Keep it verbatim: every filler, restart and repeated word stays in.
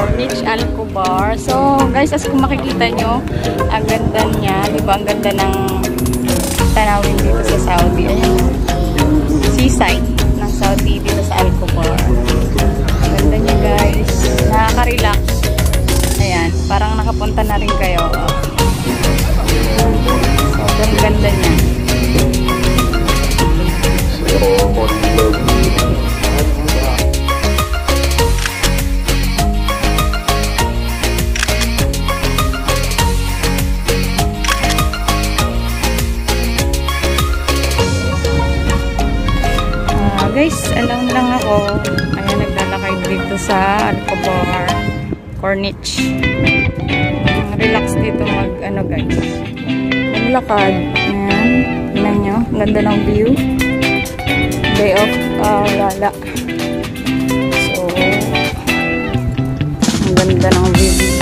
Corniche and Khobar. So, guys, as kung makikita nyo, ang ganda niya. Diba? Ang ganda ng tanawin dito sa Saudi. Ayan. Seaside ng Saudi dito sa Khobar. Ang ganda niya, guys. Nakaka-relax. Ayan. Parang nakapunta na rin kayo. Sobrang ganda niya. Guys, alam lang ako. Ayan, naglalakay dito sa Khobar Corniche. Relax dito mag, ano guys. Maglakad. Ayan. Tingnan nyo. Ganda ng view. Day of uh, gala. So, ang ganda ng view.